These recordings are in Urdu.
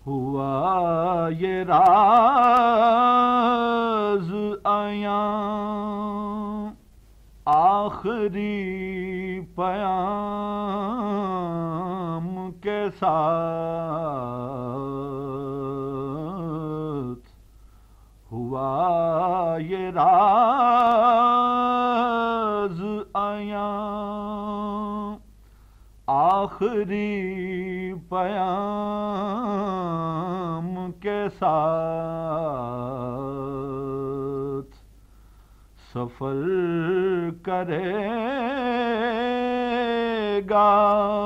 ہوا یہ راز عیاں آخری پیام کے ساتھ، ہوا یہ راز عیاں آخری پیام کے ساتھ، سفر کرے گا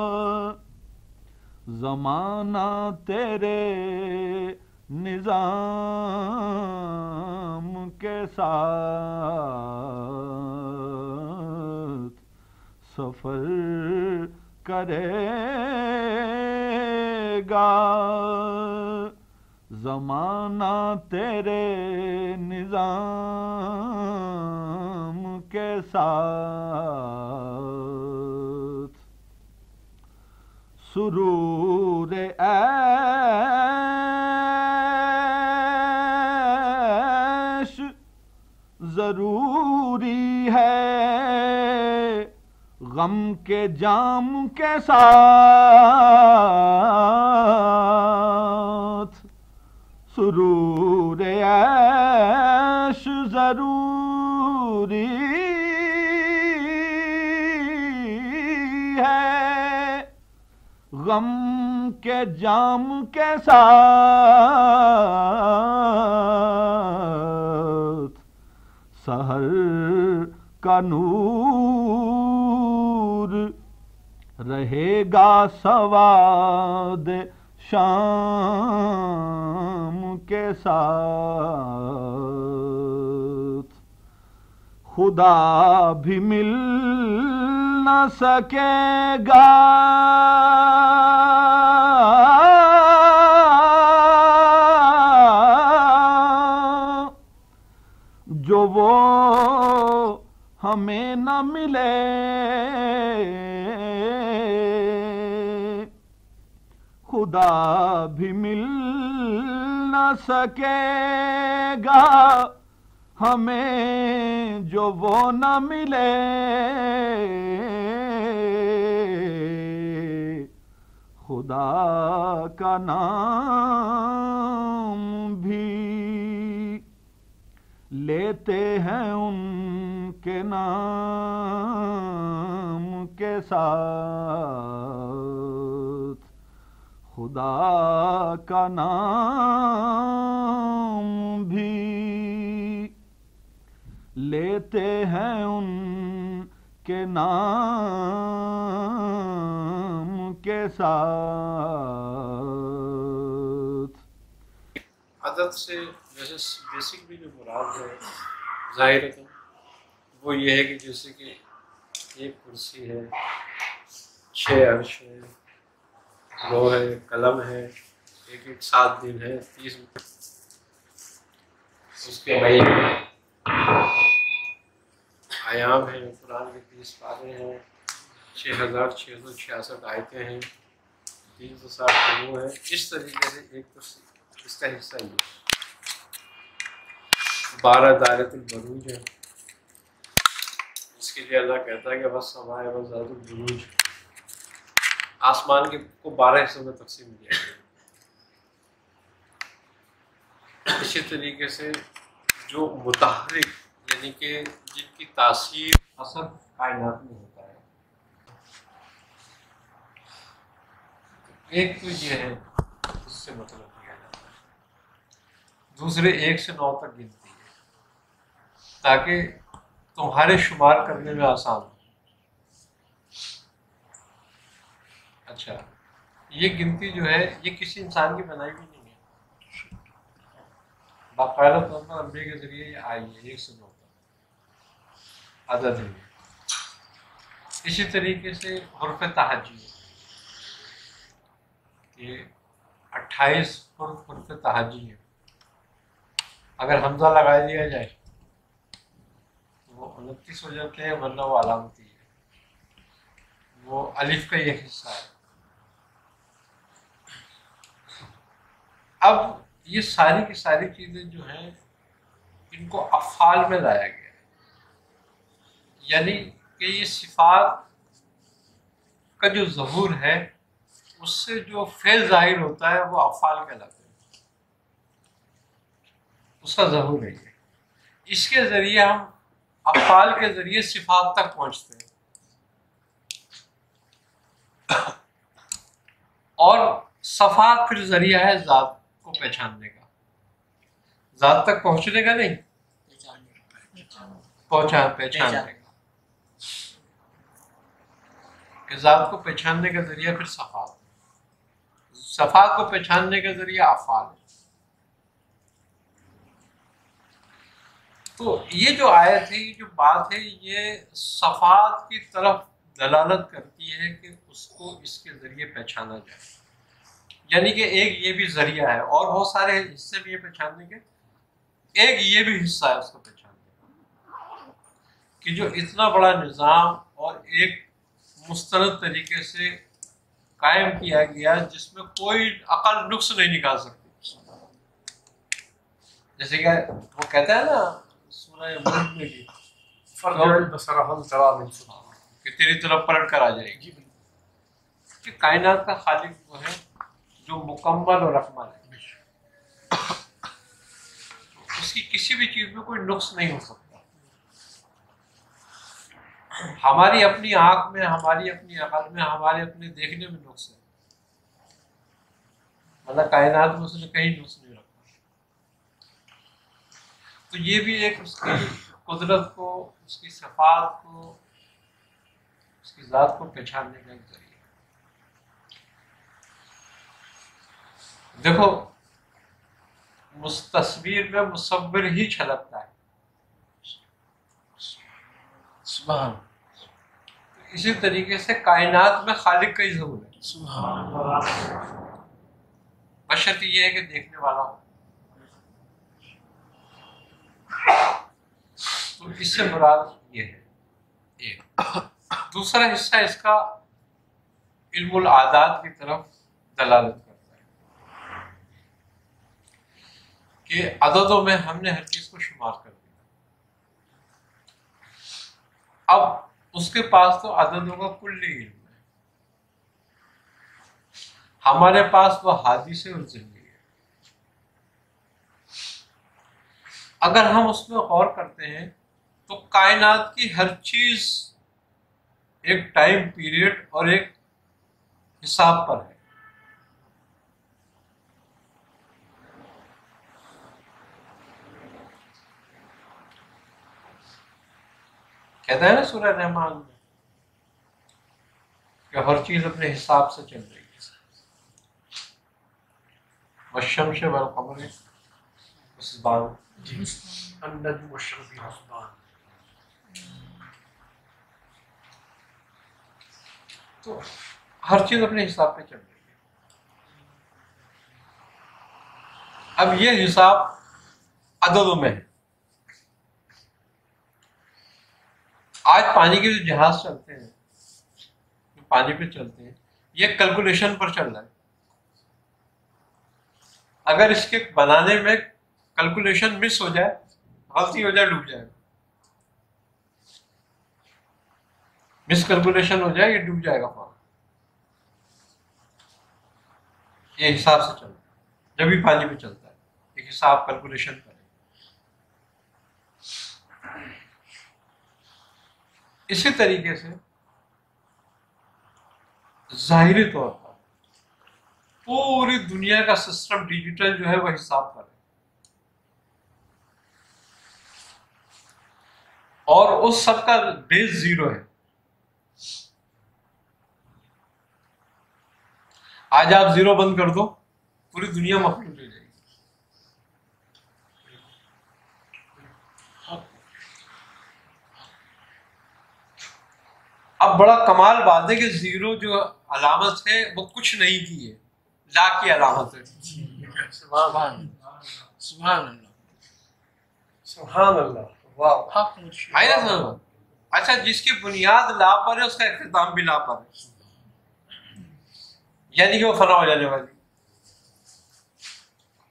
زمانہ تیرے نظام کے ساتھ، سفر کرے گا زمانہ تیرے نظام کے ساتھ، سرور عیش ضروری ہے غم کے جام کے ساتھ، سرور عیش ضروری ہے غم کے جام کے ساتھ، سحر کا نور رہے گا سواد شام کے ساتھ، خدا بھی مل نہ سکے گا جو وہ ہمیں نہ ملے، خدا بھی مل نہ سکے گا ہمیں جو وہ نہ ملے، خدا کا نام بھی لیتے ہیں ان کے نام کے ساتھ، خدا کا نام بھی لیتے ہیں ان کے نام کے ساتھ۔ عدد سے جیسے بیسکلی جو مراد ہے ظاہر ہے وہ یہ ہے کہ جیسے کہ ایک کرسی ہے، 6 عرش ہے، لوح ہے، قلم ہے، ایک 7 دن ہے، 30 اس کے مہینے ایام ہیں، قرآن کے 30 پارے ہیں، 6666 آیتیں ہیں، 360 رکوع ہے۔ اس طریقے سے ایک کرسی اس کا حصہ یہ 12 دائرۃ البروج ہے، اس کے لیے اللہ کہتا ہے کہ بس ہمارے بس ذات البروج، آسمان کے کو 12 حصوں میں تقسیم کیا گیا۔ اسی طریقے سے جو متحرک یعنی کہ جن کی تاثیر اثر کائنات میں ہوتا ہے، ایک تو یہ ہے اس سے مطلب کیا جاتا ہے، دوسرے 1 سے 9 تک گنتی ہے تاکہ تمہارے شمار کرنے میں آسان ہو۔ اچھا، یہ گنتی جو ہے یہ کسی انسان کی بنائی بھی نہیں ہے، باقاعدہ طور پر انبیاء کے ذریعے یہ آئی ہے 1 سے 9 تک عدد ہے۔ اسی طریقے سے حرف تہجی یہ 28 حرف تہجی ہے، اگر حمزہ لگا دیا جائے تو وہ 29 ہو جاتے ہیں، ورنہ وہ علامتی ہے، وہ الف کا یہ حصہ ہے۔ اب یہ ساری کی ساری چیزیں جو ہیں ان کو افعال میں لایا گیا ہے، یعنی کہ یہ صفات کا جو ظہور ہے اس سے جو فعل ظاہر ہوتا ہے وہ افعال کہلاتے ہیں، اس کا ظہور ہے یہ، اس کے ذریعے ہم افعال کے ذریعے صفات تک پہنچتے ہیں، اور صفات پھر ذریعہ ہے ذات کو پہچاننے کا، ذات تک پہنچنے کا نہیں، پہچاننے کا، کہ ذات کو پہچاننے کا ذریعہ پھر صفات، صفات کو پہچاننے کا ذریعہ افعال۔ تو یہ جو آیت ہے، یہ جو بات ہے، یہ صفات کی طرف دلالت کرتی ہے کہ اس کو اس کے ذریعے پہچانا جائے، یعنی کہ ایک یہ بھی ذریعہ ہے، اور بہت سارے حصے بھی یہ پہچاننے کے، ایک یہ بھی حصہ ہے اس کو پہچاننے کا، کہ جو اتنا بڑا نظام اور ایک مستند طریقے سے قائم کیا گیا جس میں کوئی عقل نقص نہیں نکال سکتی، جیسے کہ وہ کہتا ہے نا سورہ ملک میں بھی کہ تیری طرف پلٹ کر آ جائے گی، کہ کائنات کا خالق وہ ہے جو مکمل اور اکمل ہے، اس کی کسی بھی چیز میں کوئی نقص نہیں ہو سکتا۔ ہماری اپنی آنکھ میں، ہماری اپنی عقل میں، ہمارے اپنے دیکھنے میں نقص ہے، مطلب کائنات میں اس نے کہیں نقص نہیں رکھا۔ تو یہ بھی ایک اس کی قدرت کو، اس کی صفات کو، اس کی ذات کو پہچاننے کا ایک ذریعہ ہے۔ دیکھو تصویر میں مصور ہی چھلکتا ہے، سبحان، اسی طریقے سے کائنات میں خالق کا ہی ظہور ہے، سبحان، بشرط یہ ہے کہ دیکھنے والا ہو۔ تو اس سے مراد یہ ہے ایک۔ دوسرا حصہ اس کا علم العادات کی طرف دلالت کرتا ہے کہ عددوں میں ہم نے ہر چیز کو شمار کر دیا، اب اس کے پاس تو عددوں کا کلی علم ہے، ہمارے پاس وہ حادث اور ذہنی ہے۔ اگر ہم اس میں غور کرتے ہیں تو کائنات کی ہر چیز ایک ٹائم پیریڈ اور ایک حساب پر ہے۔ کہتا ہے نا سورہ رحمان میں کہ ہر چیز اپنے حساب سے چل رہی ہے، والشمس والقمر حسبان، النجم والشمس بحسبان۔ تو ہر چیز اپنے حساب پہ چل رہی ہے۔ اب یہ حساب عددوں میں ہے۔ آج پانی کے جو جہاز چلتے ہیں، جو پانی پہ چلتے ہیں، یہ کیلکولیشن پر چل رہا ہے۔ اگر اس کے بنانے میں کیلکولیشن مس ہو جائے، غلطی ہو جائے، ڈوب جائے گا، مس کیلکولیشن ہو جائے، یہ ڈوب جائے گا پانی۔ یہ حساب سے چلتا ہے، جب بھی پانی پہ چلتا ہے ایک حساب کیلکولیشن کرے۔ اسی طریقے سے ظاہری طور پر پوری دنیا کا سسٹم ڈیجیٹل جو ہے وہ حساب پر ہے، اور اس سب کا بیس زیرو ہے۔ آج آپ زیرو بند کر دو، پوری دنیا مخلوط ہو جائے گی۔ اب بڑا کمال بات ہے کہ زیرو جو علامت ہے وہ کچھ نہیں کی ہے، لا کی علامت ہے۔ سبحان، سبحان اللہ، سبحان اللہ، واہ، آئی نا سمجھ؟ اچھا، جس کی بنیاد لا پر ہے اس کا اختتام بھی لا پر ہے، یعنی کہ وہ فنا ہو جانے والی۔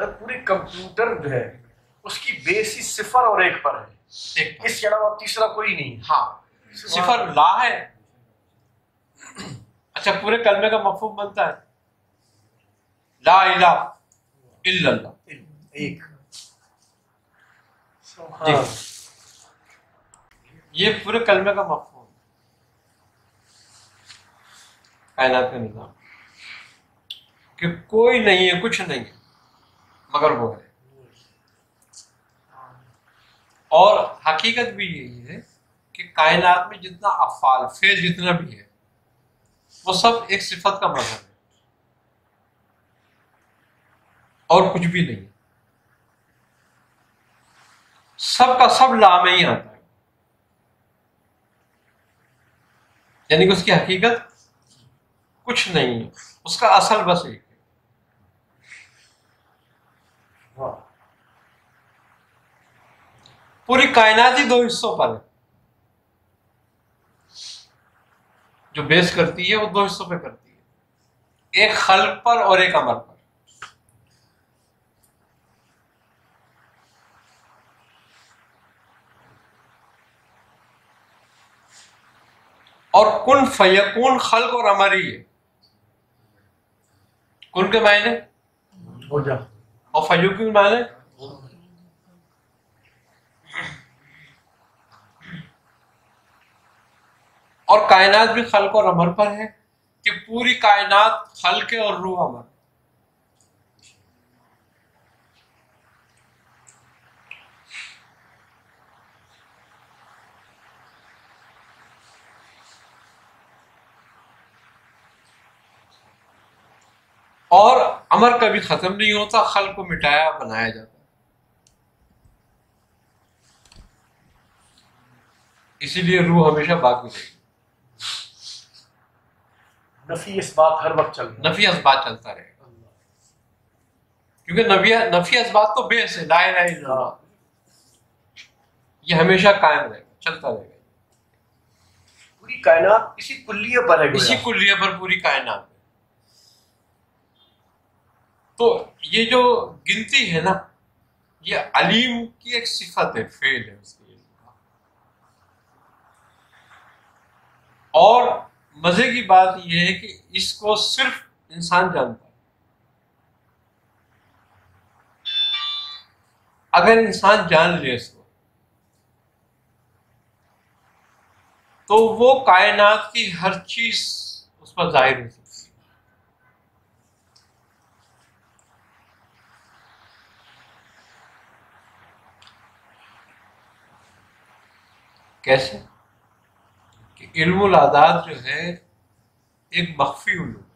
پورے کمپیوٹر جو ہے اس کی بیس ہی 0 اور 1 پر ہے، اس کے علاوہ تیسرا کوئی نہیں۔ ہاں 0 لا ہے۔ اچھا پورے کلمے کا مفہوم بنتا ہے لا الہ الا اللہ، ایک جی یہ پورے کلمے کا مفہوم کائنات کا نظام کہ کوئی نہیں ہے، کچھ نہیں ہے مگر وہ ہے۔ اور حقیقت بھی یہی ہے کہ کائنات میں جتنا افعال فعل جتنا بھی ہے وہ سب ایک صفت کا مظہر ہے اور کچھ بھی نہیں، سب کا سب لا میں ہی آتا ہے، یعنی کہ اس کی حقیقت کچھ نہیں ہے، اس کا اصل بس ایک ہے۔ پوری کائنات ہی 2 حصوں پر ہے، جو بیس کرتی ہے وہ 2 حصوں پہ کرتی ہے، ایک خلق پر اور ایک امر پر۔ اور کن فیکون خلق اور امر ہی ہے۔ کن کے معنی ہو جا، اور فیکون کے معنی اور کائنات بھی خلق اور امر پر ہے کہ پوری کائنات خلق اور روح امر۔ اور امر کبھی ختم نہیں ہوتا، خلق کو مٹایا بنایا جاتا ہے، اسی لیے روح ہمیشہ باقی رہے گی، نفی اس بات ہر وقت چل رہا نفی اسبات چلتا رہے گا، کیونکہ نفی اسبات تو بیس ہے، لا الہ الا اللہ، یہ ہمیشہ قائم رہے گا، چلتا رہے گا، پوری کائنات اسی کلیے پر ہے، اسی کلیہ پر پوری کائنات ہے۔ تو یہ جو گنتی ہے نا، یہ علیم کی ایک صفت ہے، فعل ہے اس کی، اور مزے کی بات یہ ہے کہ اس کو صرف انسان جانتا ہے۔ اگر انسان جان لے اس کو تو وہ کائنات کی ہر چیز اس پر ظاہر ہو سکتی ہے۔ کیسے کہ علم العداد جو ہے ایک مخفی علوم ہے،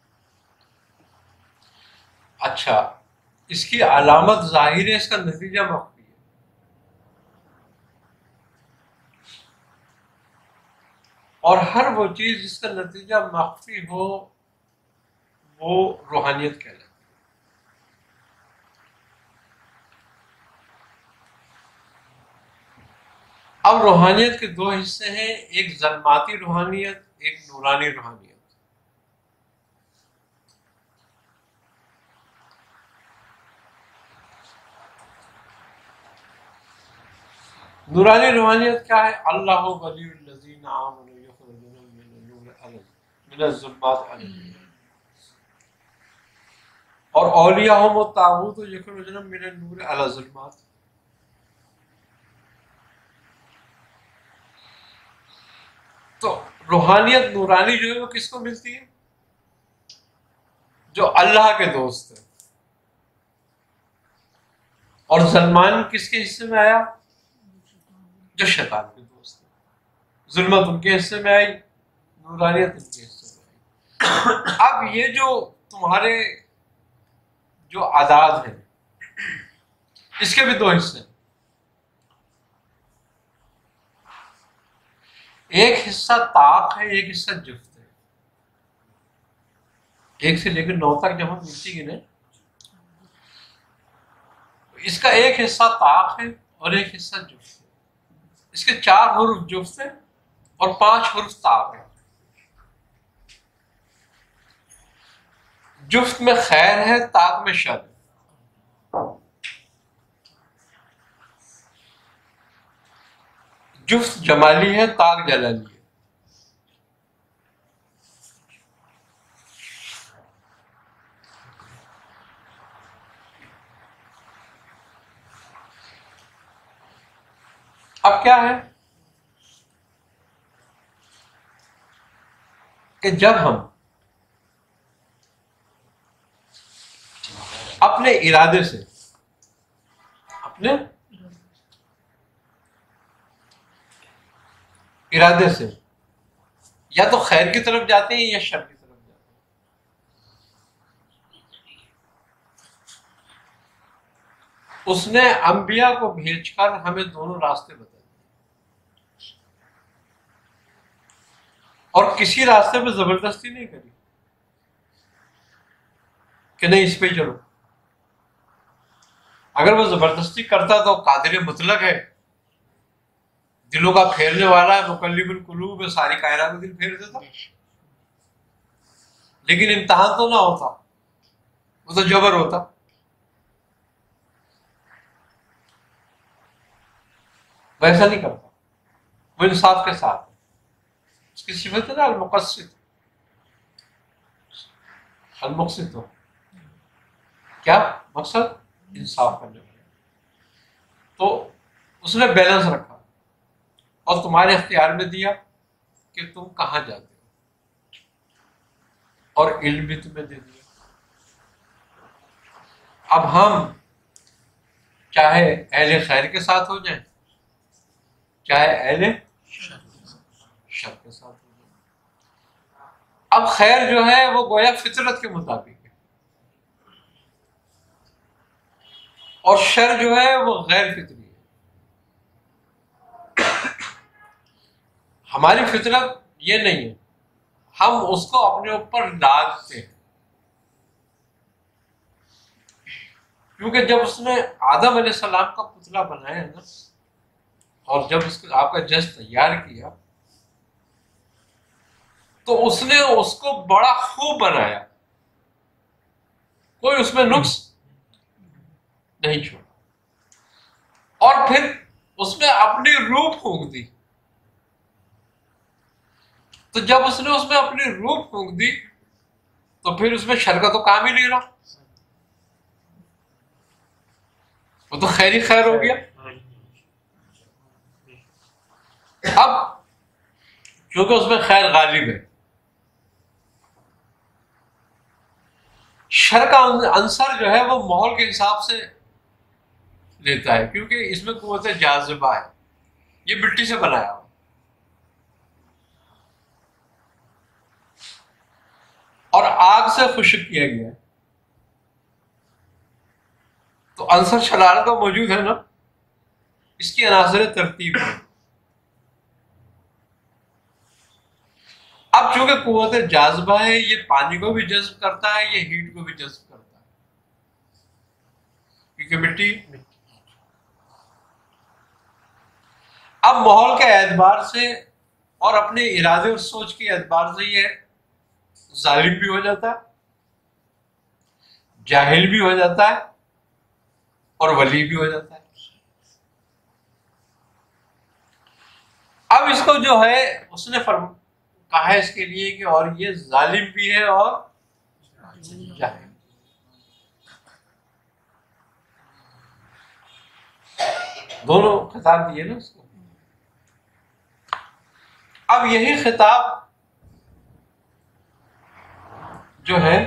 اچھا اس کی علامت ظاہر ہے، اس کا نتیجہ مخفی ہے، اور ہر وہ چیز جس کا نتیجہ مخفی ہو وہ روحانیت کہلاتی ہے۔ اب روحانیت کے 2 حصے ہیں، ایک ظلماتی روحانیت، ایک نورانی روحانیت۔ نورانی روحانیت کیا ہے؟ اللہ ولی الذین آمنوا یخرجونہم من الظلمات الی النور، اور اولیاءہم الطاغوت یخرجونہم من النور الی الظلمات۔ تو روحانیت نورانی جو ہے وہ کس کو ملتی ہے؟ جو اللہ کے دوست ہے۔ اور ظلمان کس کے حصے میں آیا؟ جو شیطان کے دوست ہے۔ ظلمت ان کے حصے میں آئی، نورانیت ان کے حصے میں آئی۔ اب یہ جو تمہارے جو اعداد ہیں اس کے بھی 2 حصے ہیں، ایک حصہ طاق ہے، ایک حصہ جفت ہے۔ 1 سے لے کر 9 تک جب ہم ملتی گنے، اس کا ایک حصہ طاق ہے اور ایک حصہ جفت ہے۔ اس کے 4 حروف جفت ہیں اور 5 حروف طاق ہیں۔ جفت میں خیر ہے، طاق میں شر ہے۔ جفت جمالی ہے، تاک جلالی ہے. اب کیا ہے کہ جب ہم اپنے ارادے سے یا تو خیر کی طرف جاتے ہیں یا شر کی طرف جاتے ہیں. اس نے انبیاء کو بھیج کر ہمیں دونوں راستے بتائے اور کسی راستے پہ زبردستی نہیں کری کہ نہیں اس پہ چلو. اگر وہ زبردستی کرتا تو قادر مطلق ہے، دلوں کا پھیرنے والا ہے، مقلب القلوب ہے، ساری کائنات میں دل پھیر دیتا. لیکن امتحان تو نہ ہوتا، وہ تو جبر ہوتا. ویسا نہیں کرتا، وہ انصاف کے ساتھ. اس کی صفت ہے نا المقسط، المقسط ہو. کیا مقصد؟ انصاف کرنے والا. تو اس نے بیلنس رکھا اور تمہارے اختیار میں دیا کہ تم کہاں جاتے ہو، اور علم بھی تمہیں دے دیا. اب ہم چاہے اہل خیر کے ساتھ ہو جائیں چاہے اہل شر کے ساتھ ہو جائیں. اب خیر جو ہے وہ گویا فطرت کے مطابق ہے، اور شر جو ہے وہ غیر فطری ہے. ہماری فطرت یہ نہیں ہے، ہم اس کو اپنے اوپر لادتے ہیں. کیونکہ جب اس نے آدم علیہ السلام کا پتلا بنایا نا، اور جب آپ کا جسد تیار کیا تو اس نے اس کو بڑا خوب بنایا، کوئی اس میں نقص نہیں چھوڑا. اور پھر اس میں اپنی روح پھونک دی. تو جب اس نے اس میں اپنی روح پھونک دی تو پھر اس میں شر کا تو کام ہی نہیں رہا، وہ تو خیر ہی خیر ہو گیا. اب چونکہ اس میں خیر غالب ہے، شر کا عنصر جو ہے وہ ماحول کے حساب سے لیتا ہے، کیونکہ اس میں قوت جاذبہ ہے، یہ مٹی سے بنایا ہوا. اور آگ سے خشک کیا گیا ہے، تو عنصر شرارت تو موجود ہے نا، اس کی عناصر ترتیب ہے. اب چونکہ قوت جاذبہ ہے، یہ پانی کو بھی جذب کرتا ہے، یہ ہیٹ کو بھی جذب کرتا ہے، کیونکہ مٹی. اب ماحول کے اعتبار سے اور اپنے ارادے اور سوچ کے اعتبار سے یہ ظالم بھی ہو جاتا ہے، جاہل بھی ہو جاتا ہے، اور ولی بھی ہو جاتا ہے. اب اس کو جو ہے اس نے کہا ہے اس کے لیے کہ اور یہ ظالم بھی ہے اور جاہل. دونوں خطاب دیے نا اس کو. اب یہی خطاب جو ہے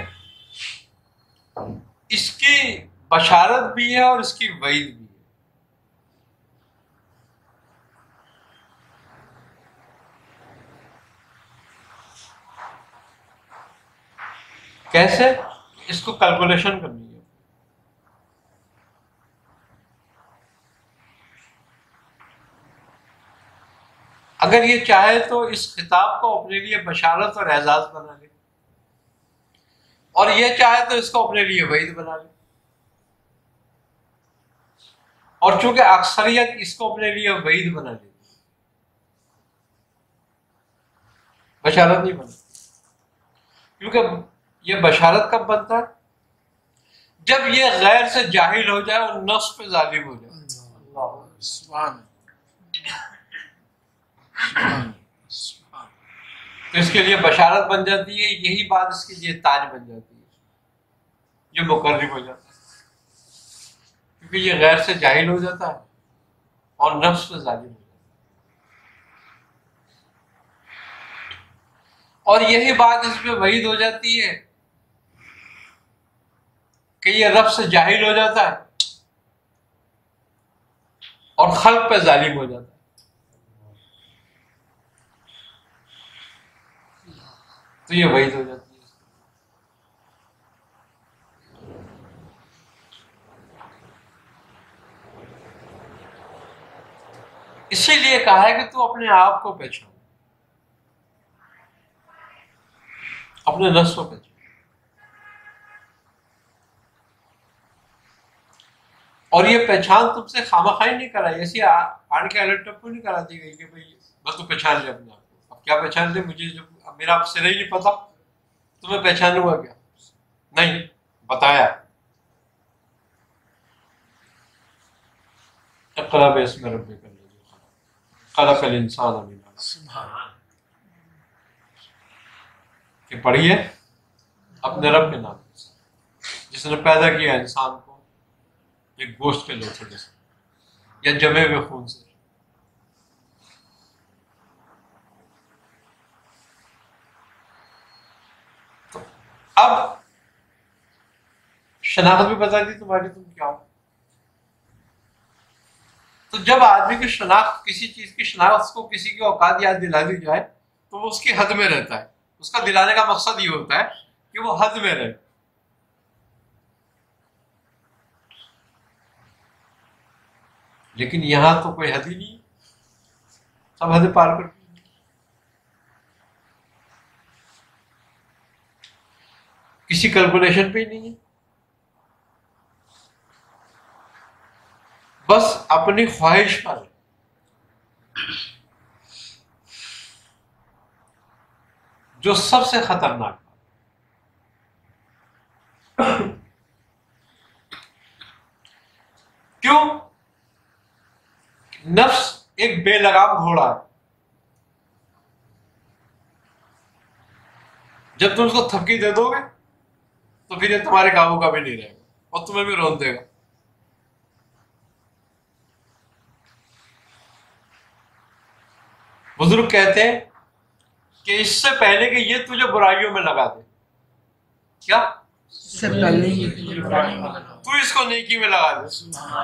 اس کی بشارت بھی ہے اور اس کی وعید بھی ہے. کیسے؟ اس کو کیلکولیشن کرنی ہے. اگر یہ چاہے تو اس خطاب کو اپنے لیے بشارت اور اعزاز بنا لے، اور یہ چاہے تو اس کو اپنے لیے وعید بنا لے. اور چونکہ اکثریت اس کو اپنے لیے وعید بنا لیتی، بشارت نہیں بنتی. کیونکہ یہ بشارت کب بنتا ہے؟ جب یہ غیر سے جاہل ہو جائے اور نفس پہ ظالم ہو جائے. سبحان تو اس کے لیے بشارت بن جاتی ہے، یہی بات اس کے لیے تاج بن جاتی ہے، یہ مقرب ہو جاتا ہے، کیونکہ یہ غیر سے جاہل ہو جاتا ہے اور نفس پہ ظالم ہو جاتا ہے۔ اور یہی بات اس میں وعید ہو جاتی ہے کہ یہ رب سے جاہل ہو جاتا ہے اور خلق پہ ظالم ہو جاتا ہے۔ تو یہ وعید ہو جاتی ہے۔ اسی لیے کہا ہے کہ تو اپنے آپ کو پہچان، اپنے نفس کو پہچان، اور یہ پہچان تم سے خامخواہ نہیں کرائی، ایسی آڑ کے الٹ ٹپو نہیں کرا دی گئی کہ بھائی بس تو پہچان لے اپنے آپ کو۔ اب کیا پہچان لے؟ مجھے جب میرا آپ سے نہیں پتا تمہیں پہچانوں گا کیا؟ نہیں، بتایا اقرا باسم ربک الذی خلق الانسان من علق، کہ پڑھیے اپنے رب کے نام سے جس نے پیدا کیا انسان کو ایک گوشت کے لوتھڑے سے یا جمے ہوئے خون سے۔ تو اب شناخت بھی بتا دی تمہاری، تم کیا ہو۔ تو جب آدمی کی شناخت، کسی چیز کی شناخت کو کسی کی اوقات یاد دلا دی جائے تو وہ اس کی حد میں رہتا ہے۔ اس کا دلانے کا مقصد یہ ہوتا ہے کہ وہ حد میں رہے۔ لیکن یہاں تو کوئی حد ہی نہیں، سب حد پار کر دی۔ کسی کیلکولیشن پہ ہی نہیں ہے، بس اپنی خواہش پر۔ جو سب سے خطرناک کیوں؟ نفس ایک بے لگام گھوڑا ہے، جب تم اس کو تھپکی دے دو گے تو پھر یہ تمہارے قابو کا بھی نہیں رہے گا اور تمہیں بھی رون دے گا۔ بزرگ کہتے ہیں کہ اس سے پہلے کہ یہ تجھے برائیوں میں لگا دے، کیا سے پہلے تو اس کو نیکی میں لگا دے۔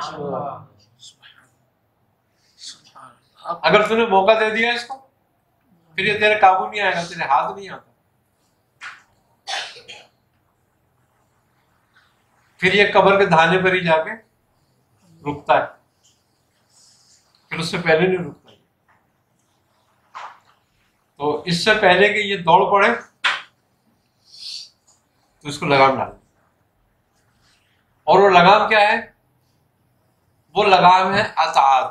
اگر تُو نے موقع دے دیا اس کو، پھر یہ تیرے قابو نہیں آئے گا، تیرے ہاتھ نہیں آتا۔ پھر یہ قبر کے دھانے پر ہی جا کے رکتا ہے، پھر اس سے پہلے نہیں رکتا۔ تو اس سے پہلے کہ یہ دوڑ پڑے تو اس کو لگام ڈال۔ اور وہ لگام کیا ہے؟ وہ لگام ہے اطاعت۔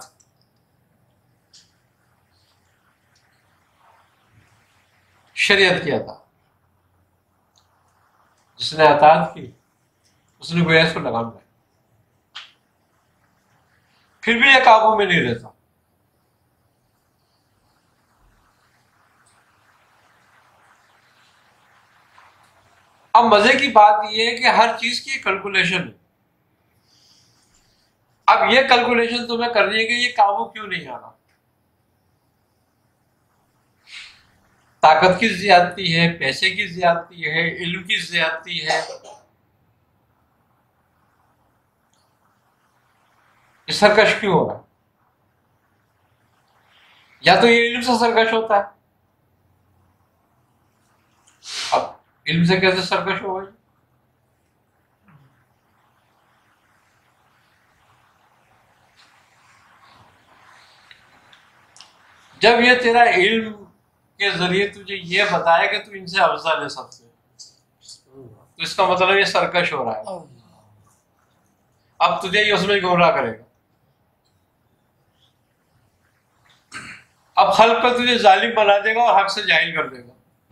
شریعت کی اطاعت۔ جس نے اطاعت کی اس نے گویا اس کو لگام ڈالی، پھر بھی یہ قابو میں نہیں رہتا۔ اب مزے کی بات یہ ہے کہ ہر چیز کی کیلکولیشن ہے۔ اب یہ کیلکولیشن تمہیں کرنی ہے کہ یہ قابو کیوں نہیں آ رہا۔ طاقت کی زیادتی ہے، پیسے کی زیادتی ہے، علم کی زیادتی ہے، یہ سرکش کیوں ہو رہا ہے؟ یا تو یہ علم سے سرکش ہوتا ہے۔ اب علم سے کیسے سرکش ہوگا؟ جب یہ تیرا علم کے ذریعے تجھے یہ بتایا کہ تو ان سے افضل ہے سب سے، تو اس کا مطلب یہ سرکش ہو رہا ہے۔ اب تجھے یہ اس میں گمراہ کرے گا۔ اب خلق پر تجھے ظالم بنا دے گا اور حق سے جاہل کر دے گا۔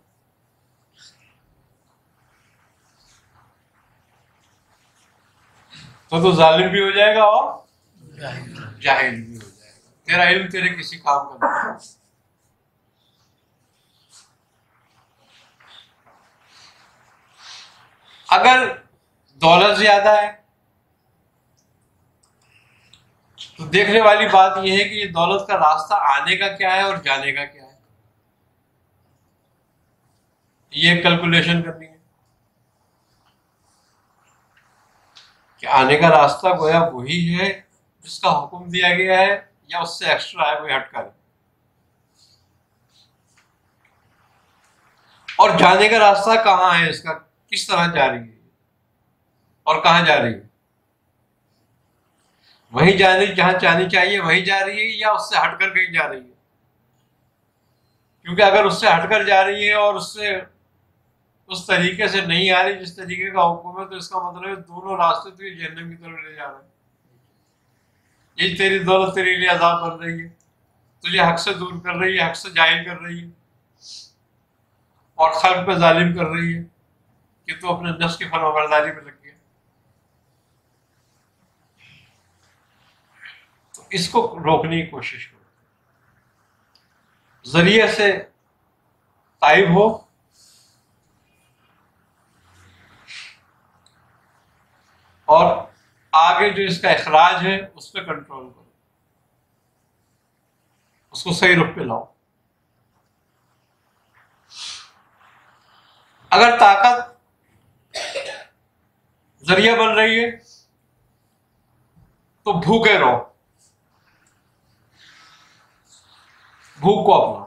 تو ظالم بھی ہو جائے گا اور جاہل بھی ہو جائے گا۔ تیرا علم تیرے کسی کام کا نہیں۔ اگر دولت زیادہ ہے تو دیکھنے والی بات یہ ہے کہ یہ دولت کا راستہ آنے کا کیا ہے اور جانے کا کیا ہے، یہ کیلکولیشن کرنی ہے کہ آنے کا راستہ گویا وہی ہے جس کا حکم دیا گیا ہے یا اس سے ایکسٹرا ہے، کوئی ہٹ کر، اور جانے کا راستہ کہاں ہے، اس کا کس طرح جا رہی ہے اور کہاں جا رہی ہے، وہیں جانے جہاں جانی چاہیے وہیں جا رہی ہے یا اس سے ہٹ کر کہیں جا رہی ہے، کیونکہ اگر اس سے ہٹ کر جا رہی ہے اور اس طریقے سے نہیں آ رہی جس طریقے کا حکم ہے، تو اس کا مطلب ہے دونوں راستے تو یہ جہنم کی طرف لے جا رہے ہیں، یہ تیری دولت تیرے لیے عذاب بن رہی ہے، تجھے حق سے دور کر رہی ہے، حق سے جاہل کر رہی ہے اور خلق پہ ظالم کر رہی ہے کہ تو اپنے نفس کی فرمانبرداری پہ لگ گیا۔ تو اس کو روکنے کی کوشش کرو، ذریعے سے تائب ہو اور آگے جو اس کا اخراج ہے اس پہ کنٹرول کرو، اس کو صحیح رخ پہ لاؤ۔ اگر طاقت ذریعہ بن رہی ہے تو بھوکے رہو، بھوک کو اپنا،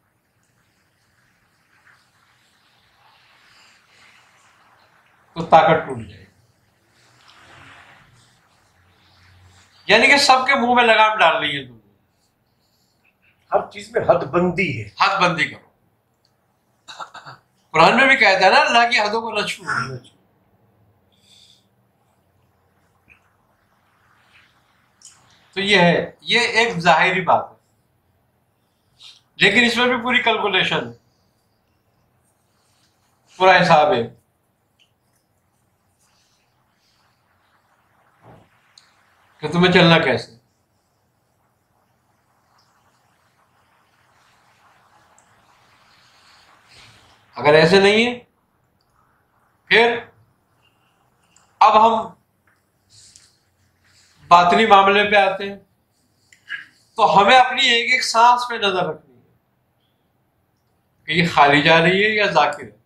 تو طاقت ٹوٹ جائے گی۔ یعنی کہ سب کے منہ میں لگام ڈال رہی ہے تم، ہر چیز میں حد بندی ہے، حد بندی کرو۔ قرآن میں بھی کہتا ہے نا اللہ کی حدوں کو نہ چھوڑو۔ تو یہ ہے، یہ ایک ظاہری بات ہے، لیکن اس میں بھی پوری کیلکولیشن ہے، پورا حساب ہے کہ تمہیں چلنا کیسے۔ اگر ایسے نہیں ہے پھر اب ہم باطنی معاملے پہ آتے ہیں، تو ہمیں اپنی ایک ایک سانس پہ نظر رکھنی ہے کہ یہ خالی جا رہی ہے یا ذاکر ہے۔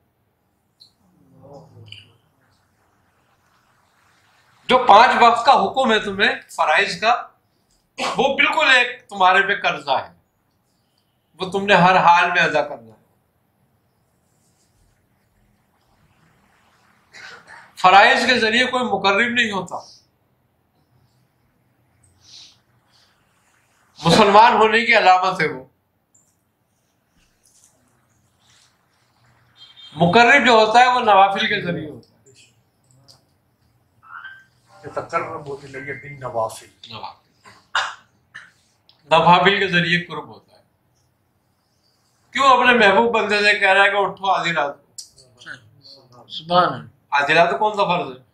جو 5 وقت کا حکم ہے تمہیں فرائض کا، وہ بالکل ایک تمہارے پہ قرضہ ہے، وہ تم نے ہر حال میں ادا کرنا ہے۔ فرائض کے ذریعے کوئی مقرب نہیں ہوتا، مسلمان ہونے کی علامت ہے وہ۔ مقرب جو ہوتا ہے وہ نوافل کے ذریعے ہوتا ہے، تقرب ہوتی لگے بن نوافل، نوافل کے ذریعے قرب ہوتا ہے۔ کیوں اپنے محبوب بندے سے کہہ رہا ہے کہ اٹھو آدھی رات کو؟ سبحان اللہ۔ آدھی رات کو کون سا فرض ہے؟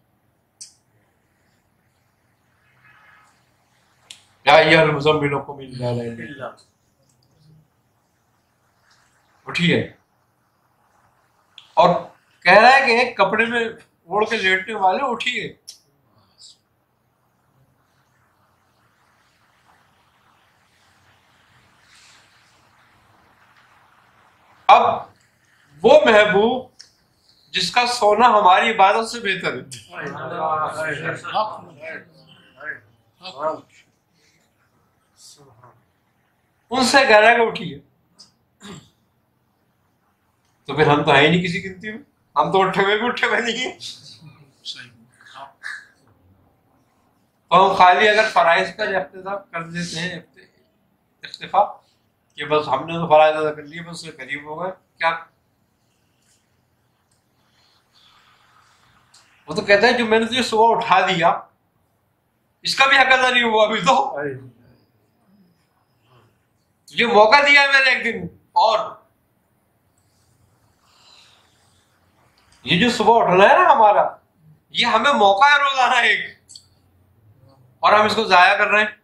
یا ایھا المزمل قم الليل الا قلیلا، اٹھیے، اور کہہ رہا ہے کہ ایک کپڑے میں اوڑھ کے لیٹنے والے اٹھیے۔ اب وہ محبوب جس کا سونا ہماری عبادت سے بہتر ہے، ان سے کہہ رہا ہے کہ اٹھیے، تو پھر ہم تو ہے ہی نہیں کسی گنتی میں، ہم تو اٹھے ہوئے نہیں ہیں۔ تو ہم خالی اگر فرائض کا اختتام کر دیتے ہیں، اکتفا کہ بس ہم نے تو فرائض ادا کر لیے، بس اس سے قریب ہو گئے، کیا؟ وہ تو کہتا ہے جو میں نے تجھے صبح اٹھا دیا اس کا بھی حق ادا نہیں ہوا، ابھی تو تجھے موقع دیا میں نے ایک دن، اور یہ جو صبح اٹھنا ہے نا ہمارا، یہ ہمیں موقع ہے روزانہ ایک، اور ہم اس کو ضائع کر رہے ہیں۔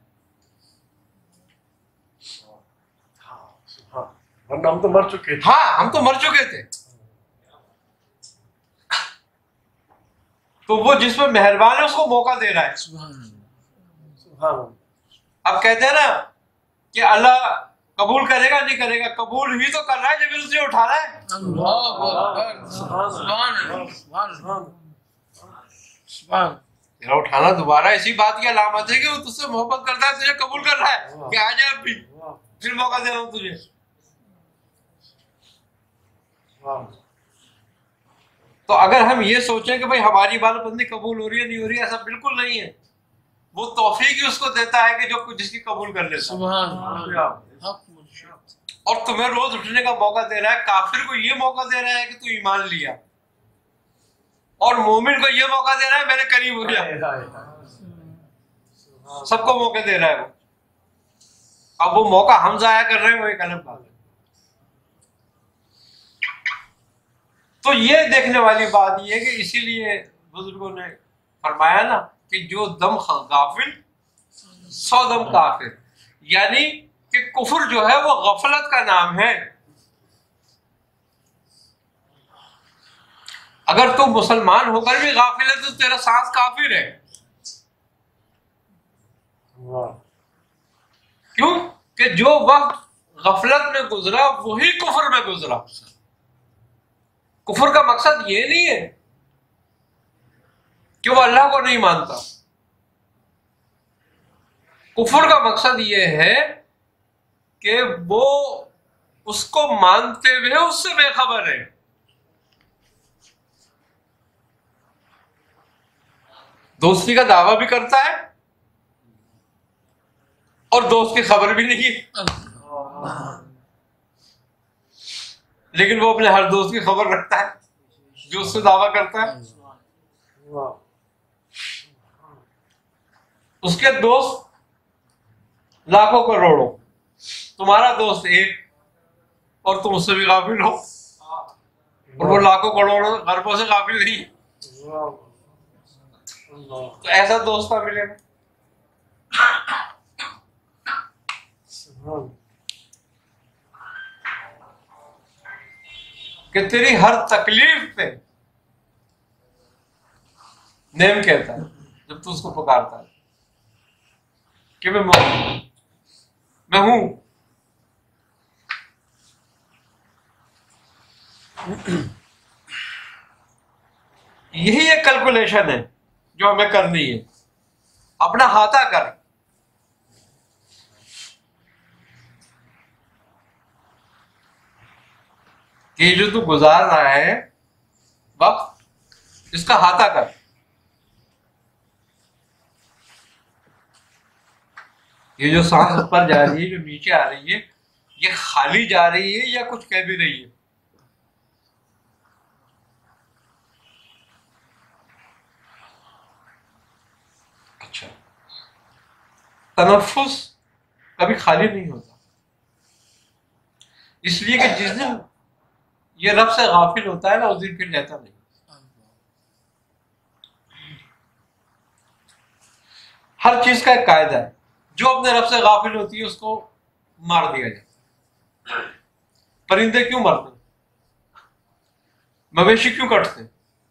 ورنہ ہم تو مر چکے تھے۔ ہاں ہم تو مر چکے تھے۔ تو وہ جس میں مہربان ہے اس کو موقع دے رہا ہے. سبحان اللہ. سبحان اللہ. اب کہتے ہیں نا کہ اللہ قبول کرے گا نہیں کرے گا, قبول ہی تو کر رہا ہے جب اس نے اٹھا رہا ہے. اللہ اکبر. سبحان اللہ. سبحان اللہ. سبحان. تیرا اٹھانا دوبارہ اسی بات کی علامت ہے کہ وہ تجھ سے محبت کرتا ہے, تجھے قبول کر رہا ہے کہ آ جا اب بھی, پھر موقع دے رہا ہوں تجھے. تو اگر ہم یہ سوچیں کہ بھائی ہماری عبادت بندی قبول ہو رہی ہے نہیں ہو رہی ہے, ایسا بالکل نہیں ہے. وہ توفیق ہی اس کو دیتا ہے کہ جو جس کی قبول کر لیتا. سبحان اللہ. اور تمہیں روز اٹھنے کا موقع دے رہا ہے. کافر کو یہ موقع دے رہا ہے کہ تو ایمان لیا, اور مومن کو یہ موقع دے رہا ہے میرے قریب ہو جا. سب کو موقع دے رہا ہے وہ. اب وہ موقع ہم ضائع کر رہے ہیں, وہ ایک الگ بات ہے. تو یہ دیکھنے والی بات یہ ہے کہ اسی لیے بزرگوں نے فرمایا نا کہ جو دم غافل 100 دم کافر, یعنی کہ کفر جو ہے وہ غفلت کا نام ہے. اگر تو مسلمان ہو کر بھی غافل ہے تو تیرا سانس کافر ہے. کیوں کہ جو وقت غفلت میں گزرا وہی کفر میں گزرا. کفر کا مقصد یہ نہیں ہے کہ وہ اللہ کو نہیں مانتا. کفر کا مقصد یہ ہے کہ وہ اس کو مانتے ہوئے اس سے بے خبر ہے. دوستی کا دعویٰ بھی کرتا ہے اور دوست کی خبر بھی نہیں ہے, لیکن وہ اپنے ہر دوست کی خبر رکھتا ہے جو اس سے دعویٰ کرتا ہے. اس کے دوست لاکھوں کروڑوں, تمہارا دوست ایک, اور تم اس سے بھی غافل ہو, اور وہ لاکھوں کروڑوں اربوں سے غافل نہیں ہے. تو ایسا دوست نہ ملے گا. کہ تیری ہر تکلیف پہ نیم کہتا ہے جب تو اس کو پکارتا ہے کہ میں ہوں. یہی ایک کیلکولیشن ہے جو ہمیں کرنی ہے. اپنا ہاتھا کر, کہ جو تو گزار رہا ہے وقت, اس کا ہاتھا کر. یہ جو سانس اوپر جا رہی ہے, جو نیچے آ رہی ہے, یہ خالی جا رہی ہے یا کچھ کہہ بھی رہی ہے؟ اچھا, تنفس کبھی خالی نہیں ہوتا, اس لیے کہ جس دن یہ رب سے غافل ہوتا ہے نا اس دن پھر رہتا نہیں. ہر چیز کا ایک قاعدہ ہے, جو اپنے رب سے غافل ہوتی ہے اس کو مار دیا جاتا ہے. پرندے کیوں مرتے, مویشی کیوں کٹتے؟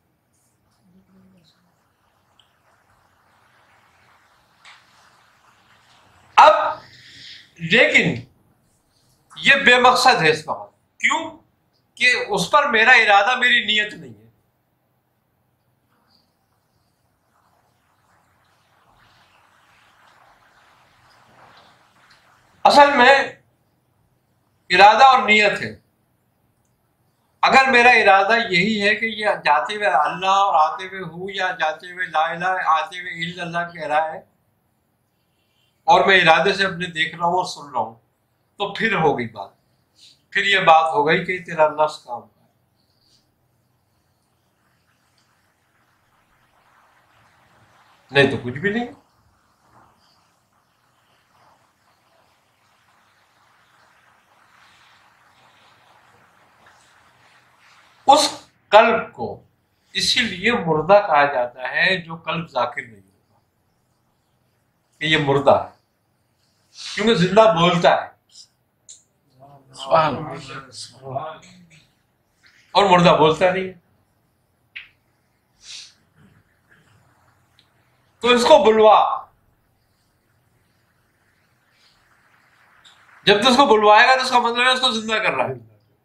اب لیکن یہ بے مقصد ہے اس وقت. کیوں کہ اس پر میرا ارادہ, میری نیت نہیں ہے. اصل میں ارادہ اور نیت ہے. اگر میرا ارادہ یہی ہے کہ یہ جاتے ہوئے اللہ اور آتے ہوئے ہوں, یا جاتے ہوئے لا الہ آتے ہوئے الا اللہ کہہ رہا ہے, اور میں ارادے سے اپنے دیکھ رہا ہوں اور سن رہا ہوں, تو پھر ہو گئی بات. پھر یہ بات ہو گئی کہ تیرا نفس کام ہے. نہیں تو کچھ بھی نہیں. اس قلب کو اسی لیے مردہ کہا جاتا ہے جو قلب ذاکر نہیں ہوتا, کہ یہ مردہ ہے, کیونکہ زندہ بولتا ہے اور مردہ بولتا نہیں ہے. تو اس کو بلوا. جب تو اس کو بلوائے گا تو اس کا مطلب ہے اس کو زندہ کر رہا ہے.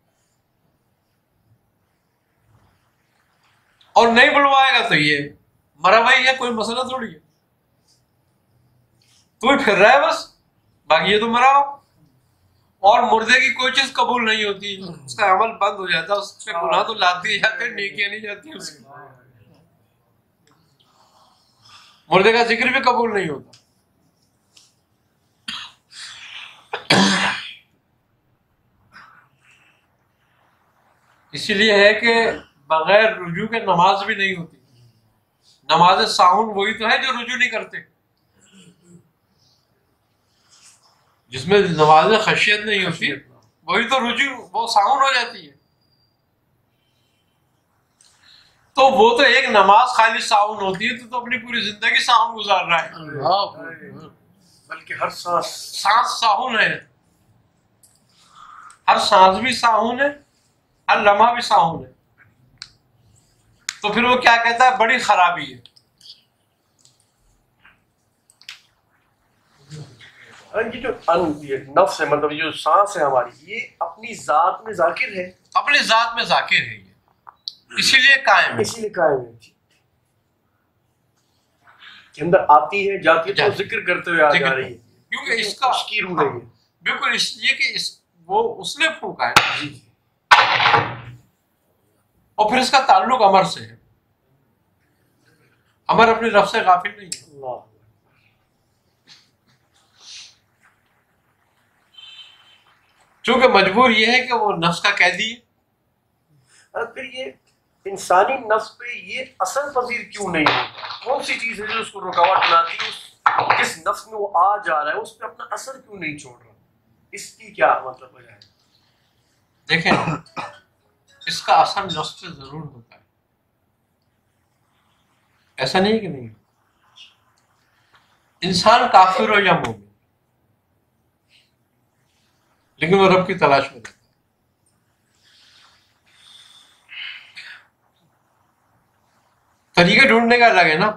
اور نہیں بلوائے گا تو یہ مرا بھائی ہے, کوئی مسئلہ تھوڑی ہے, تو ہی پھر رہا ہے بس, باقی یہ تو مرا ہو. اور مردے کی کوئی چیز قبول نہیں ہوتی, اس کا عمل بند ہو جاتا ہے, اس پہ گناہ تو لاتی جاتے ہیں, نیکیاں نہیں جاتی اس کی. مردے کا ذکر بھی قبول نہیں ہوتا. اسی لیے ہے کہ بغیر رجوع کے نماز بھی نہیں ہوتی. نماز ساہون وہی تو ہے جو رجوع نہیں کرتے, جس میں نماز خشیت نہیں ہوتی وہی تو رجوع, وہ ساہون ہو جاتی ہے. تو وہ تو ایک نماز خالی ساہون ہوتی ہے, تو اپنی پوری زندگی ساہون گزار رہا ہے. بلکہ ہر سانس ساہون ہے, ہر سانس بھی ساہون ہے, ہر لمحہ بھی ساہون ہے. تو پھر وہ کیا کہتا ہے, بڑی خرابی ہے. یہ جو نفس ہے, مطلب جو سانس ہے ہماری, یہ اپنی ذات میں ذاکر ہے, اپنی ذات میں ذاکر ہے, یہ اسی لیے قائم ہے. اسی لیے قائم ہے کہ اندر آتی ہے جاتی ہے, تو ذکر کرتے ہوئے آ جا رہی ہے, کیونکہ اس کا اس کی روح ہے یہ. بالکل اس لیے کہ وہ اس نے پھونکا ہے. جی اور پھر اس کا تعلق امر سے ہے. امر اپنی رب سے غافل نہیں ہے. اللہ چونکہ مجبور یہ ہے کہ وہ نفس کا قیدی ہے. اور پھر یہ انسانی نفس پہ یہ اثر پذیر کیوں نہیں ہے؟ کون سی چیز ہے جو اس کو رکاوٹ بناتی ہے؟ جس نفس میں وہ آ جا رہا ہے اس پہ اپنا اثر کیوں نہیں چھوڑ رہا؟ اس کی کیا مطلب وجہ ہے؟ دیکھیں, اس کا اثر نفس پہ ضرور ہوتا ہے, ایسا نہیں کہ نہیں. انسان کافر ہو یا مومن, لیکن وہ رب کی تلاش میں رہتا ہے. طریقے ڈھونڈنے کا الگ ہے نا.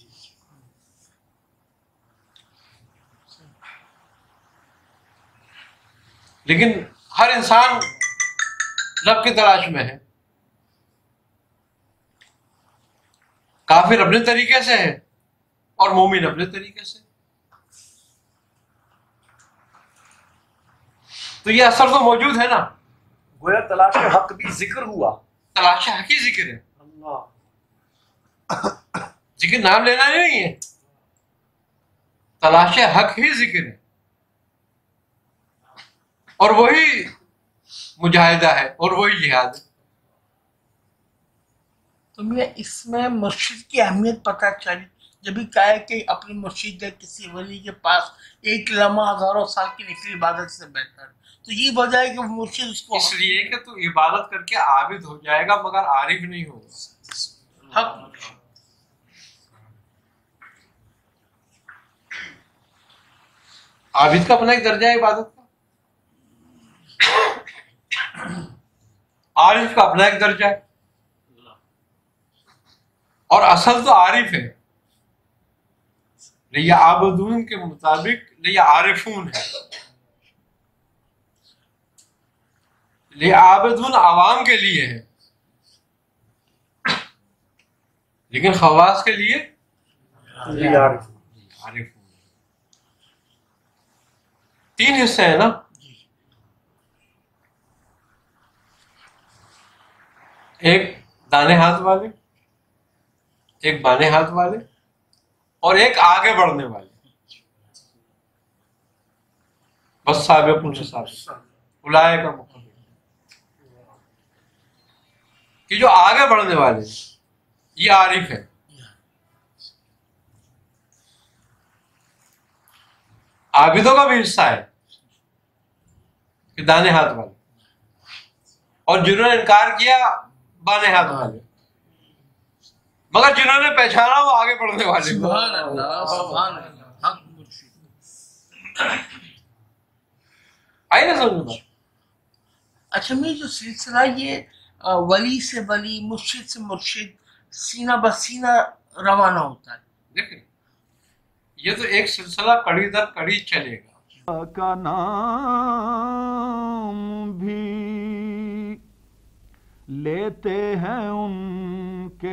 لیکن ہر انسان رب کی تلاش میں ہے. کافر اپنے طریقے سے ہے اور مومن اپنے طریقے سے. تو یہ اثر تو موجود ہے نا. گویا تلاش حق بھی ذکر ہوا, تلاش حق ہی ذکر ہے. اللہ ذکر نام لینا نہیں ہے, تلاش حق ہی ذکر ہے. اور وہی مجاہدہ ہے اور وہی جہاد ہے. تو میں اس میں مرشد کی اہمیت پتہ چلی جب بھی کہا ہے کہ اپنی مرشد ہے کسی ولی کے پاس ایک لمحہ ہزاروں سال کی نکلی عبادت سے بہتر. تو یہ وجہ ہے کہ مرشد اس کو اس لیے کہ تو عبادت کر کے عابد ہو جائے گا مگر عارف نہیں ہوگا. حق عابد کا اپنا ایک درجہ ہے عبادت کا, عارف کا اپنا ایک درجہ ہے. اور اصل تو عارف ہے, نہیں عابدون کے مطابق نہیں عارفون ہے. نہیں عابدون عوام کے لیے ہے, لیکن خواص کے لیے عارفون. تین حصے ہیں نا, ایک دانے ہاتھ والے, ایک بانے ہاتھ والے, اور ایک آگے بڑھنے والے. بس سابقون اولئک کا مقام کہ جو آگے بڑھنے والے یہ عارف ہے. عابدوں کا بھی حصہ ہے کہ دانے ہاتھ والے, اور جنہوں نے انکار کیا بانے ہاتھ والے, مگر جنہوں نے پہچانا وہ آگے بڑھنے والے. سبحان اللہ سبحان اللہ. حق مرشد. آئی نا سمجھ میں. اچھا میں جو سلسلہ یہ ولی سے ولی مرشد سے مرشد سینہ بسینہ روانہ ہوتا ہے, دیکھیں ये तो एक सिलसिला कड़ी दर कड़ी चलेगा। का नाम भी लेते हैं उनके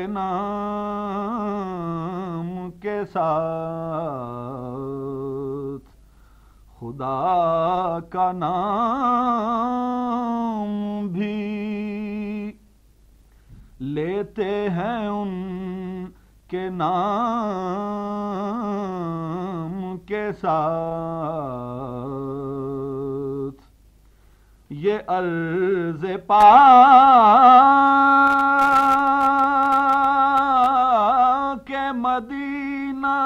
नाम के साथ, खुदा का नाम भी लेते हैं उनके नाम के साथ। ये अर्ज़ पाके मदीना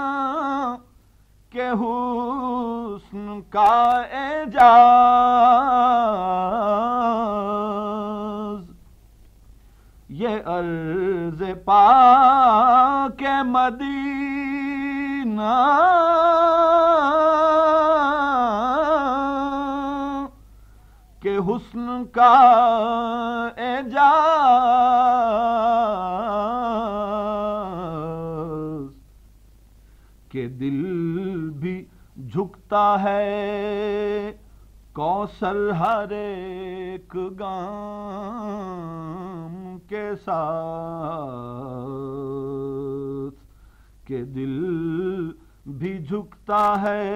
के हुस्न का एजाज़, ये अर्ज़ पाके मदीना के हुस्न का एजाज़, के दिल भी झुकता है कौसर हर एक गाम के साथ, के दिल भी झुकता है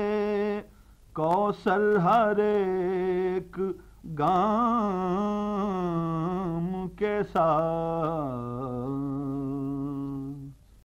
कौसर हर एक गाम के साथ।